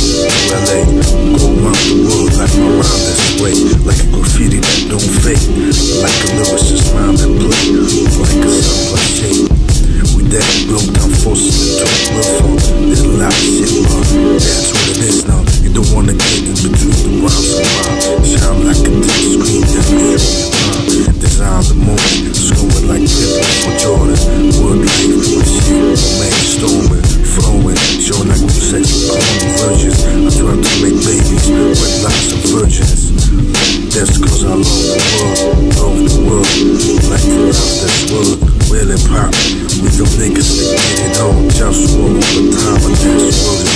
LA, go around the world like my rhyme this way, like a graffiti that don't fade, like a lyricist rhyme and play, like a subplot shape. We that blow down forces to real folk. There's a lot of shit, that's what it is now. You don't wanna get in between the rhymes and rhyme. Shine like a touch screen that is design the moment, screwing like people for Jordan. World life with shit, man, storming, flowing, showing like we sex with virgins. I try to make babies with lots of virgins. That's cause I love the world, like the love that's world, real and pop. We them niggas that get it on, just war all the time, and that's world.